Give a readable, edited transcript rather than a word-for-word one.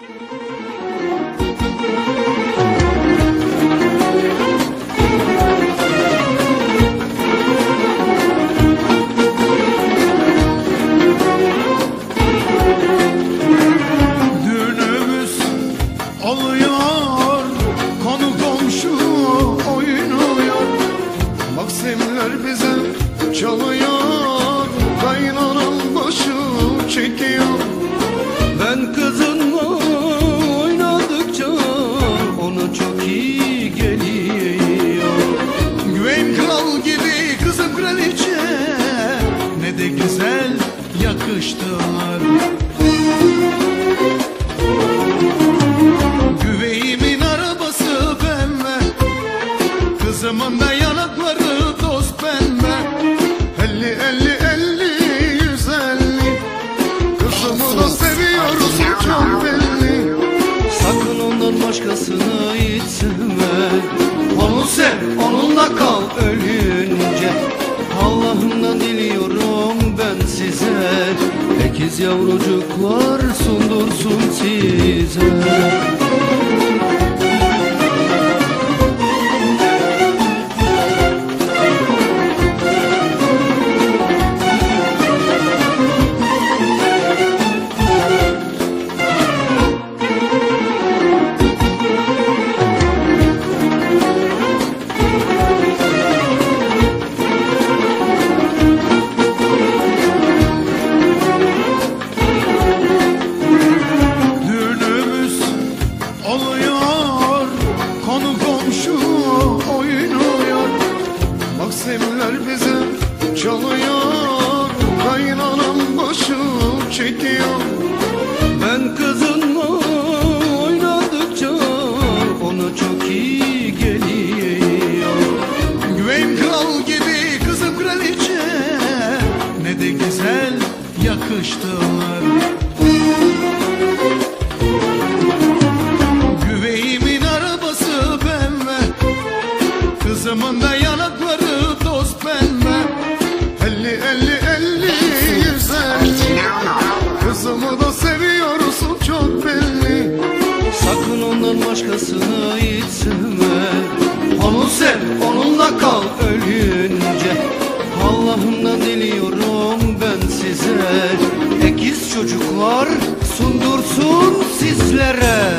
Düğünümüz oluyor, konu komşu oynuyor. Maksimler bize çalıyor, kaynanam başı çekiyor. Ben kızınla oynadıkça ona çok iyi geliyor. Güveyim kral gibi kızım kraliçe, ne de güzel yakıştılar. Güveyimin arabası pembe, kızımın da yanakları toz pembe. 50 50 50 150, kızımı da seviyoruz çok belli. Sakın ondan başkasını hiç sevme. Onu sev, onunla kal ölünce. Allah'ımdan diliyorum ben size, ekiz yavrucuklar sundursun size. Oluyor, konu komşu oynuyor. Maksimler bize çalıyor, kaynanam başı çekiyor. Ben kızınla oynadıkça ona çok iyi geliyor. Güveyim kral gibi kızım kraliçe, ne de güzel yakıştılar. Güveyimin arabası pembe, kızımın da yanakları toz pembe. 50 50 50 150, kızımı da seviyoruz çok belli. Sakın ondan başkasını hiç sevme. Onu sev, onunla kal ölünce. Allah'ımdan diliyorum ben size, ekiz çocuklar sundursun sizlere.